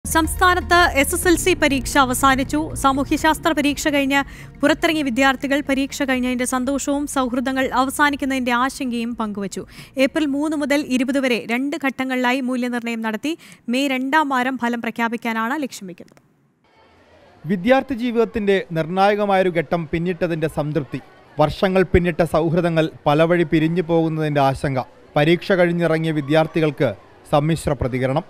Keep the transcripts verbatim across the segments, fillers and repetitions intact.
സംസ്ഥാനത്ത് S S L C പരീക്ഷ അവസാനിച്ചു. സാമൂഹ്യശാസ്ത്ര പരീക്ഷ കഴിഞ്ഞ് പുറത്തിറങ്ങിയ വിദ്യാർത്ഥികൾ പരീക്ഷ കഴിഞ്ഞതിന്റെ സന്തോഷവും സൗഹൃദങ്ങൾ അവസാനിക്കുന്നതിന്റെ ആശങ്കയും പങ്കുവച്ചു. ഏപ്രിൽ മൂന്ന് മുതൽ ഇരുപത് വരെ രണ്ട് ഘട്ടങ്ങളിലായി മൂല്യനിർണ്ണയം നടത്തി മെയ് രണ്ടാം വാരം ഫലം പ്രഖ്യാപിക്കാനാണ് ലക്ഷ്യം വയ്ക്കുന്നത്. വിദ്യാർത്ഥി ജീവിതത്തിന്റെ നിർണായകമായൊരു ഘട്ടം പിന്നിട്ടതിന്റെ സംതൃപ്തി, വർഷങ്ങൾ പിന്നിട്ട സൗഹൃദങ്ങൾ പലവഴി പിരിഞ്ഞു പോകുന്നതിന്റെ ആശങ്ക, പരീക്ഷ കഴിഞ്ഞിറങ്ങിയ വിദ്യാർത്ഥികൾക്ക് സമ്മിശ്ര പ്രതികരണം.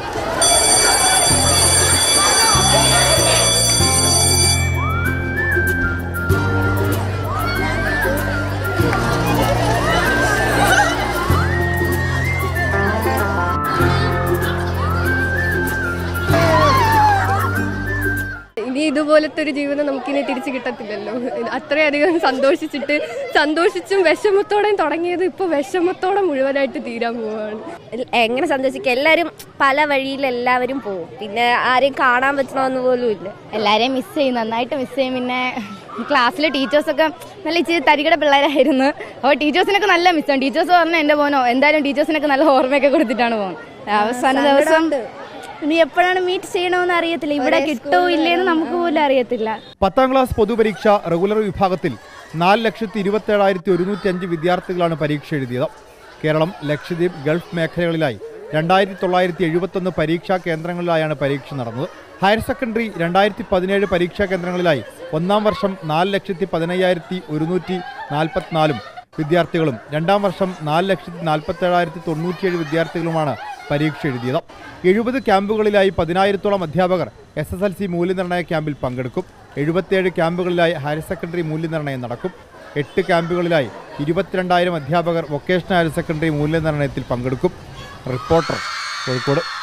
ഇനി ഇതുപോലത്തെ ഒരു ജീവിതം നമുക്കിനി തിരിച്ചു കിട്ടത്തില്ലല്ലോ. അത്രയധികം സന്തോഷിച്ചിട്ട് സന്തോഷിച്ചും വിഷമത്തോടെയും തുടങ്ങിയത് ഇപ്പോൾ വിഷമത്തോടെ മുഴുവനായിട്ട് തീരാൻ പോവുകയാണ്. എങ്ങനെ സന്തോഷിക്കുക, എല്ലാവരും പല വഴിയിൽ എല്ലാവരും പോകും, പിന്നെ ആരെയും കാണാൻ പറ്റണമെന്ന് പോലും ഇല്ല. എല്ലാവരെയും മിസ് ചെയ്യും, നന്നായിട്ട് മിസ് ചെയ്യും. പിന്നെ ക്ലാസ്സിലെ ടീച്ചേഴ്സൊക്കെ നല്ല ഇച്ചിരി തരികട പിള്ളേരായിരുന്നു. അപ്പോൾ ടീച്ചേഴ്സിനൊക്കെ നല്ല മിസ്സാണ്. ടീച്ചേഴ്സ് പറഞ്ഞാൽ എൻ്റെ മോനോ എന്തായാലും ടീച്ചേഴ്സിനൊക്കെ നല്ല ഓർമ്മയൊക്കെ കൊടുത്തിട്ടാണ് പോകുന്നത്. അവസാന ദിവസം ഇനി എപ്പോഴാണ് മീറ്റ് ചെയ്യണമെന്ന് അറിയത്തില്ല, ഇവിടെ കിട്ടോ ഇല്ലേന്ന് നമുക്ക് പോലും അറിയത്തില്ല. പത്താം ക്ലാസ് പൊതുപരീക്ഷ റെഗുലർ വിഭാഗത്തിൽ നാല് ലക്ഷത്തി ഇരുപത്തി ഏഴായിരത്തി ഒരുന്നൂറ്റി അഞ്ച് വിദ്യാർത്ഥികളാണ് പരീക്ഷ എഴുതിയത്. കേരളം, ലക്ഷദ്വീപ്, ഗൾഫ് മേഖലകളിലായി രണ്ടായിരത്തി തൊള്ളായിരത്തി എഴുപത്തൊന്ന് പരീക്ഷാ കേന്ദ്രങ്ങളിലായാണ് പരീക്ഷ നടന്നത്. ഹയർ സെക്കൻഡറി രണ്ടായിരത്തി പതിനേഴ് പരീക്ഷാ കേന്ദ്രങ്ങളിലായി ഒന്നാം വർഷം നാല് ലക്ഷത്തി പതിനയ്യായിരത്തി ഒരുന്നൂറ്റി നാൽപ്പത്തിനാലും വിദ്യാർത്ഥികളും രണ്ടാം വർഷം നാല് ലക്ഷത്തി നാൽപ്പത്തി ഏഴായിരത്തി തൊണ്ണൂറ്റിയേഴ് വിദ്യാർത്ഥികളുമാണ് പരീക്ഷ എഴുതിയത്. എഴുപത് ക്യാമ്പുകളിലായി പതിനായിരത്തോളം അധ്യാപകർ എസ് എസ് എൽ സി മൂല്യനിർണ്ണയ ക്യാമ്പിൽ പങ്കെടുക്കും. എഴുപത്തിയേഴ് ക്യാമ്പുകളിലായി ഹയർ സെക്കൻഡറി മൂല്യനിർണ്ണയം നടക്കും. എട്ട് ക്യാമ്പുകളിലായി ഇരുപത്തിരണ്ടായിരം അധ്യാപകർ വൊക്കേഷണൽ ഹയർ സെക്കൻഡറി മൂല്യനിർണ്ണയത്തിൽ പങ്കെടുക്കും. റിപ്പോർട്ടർ, കോഴിക്കോട്.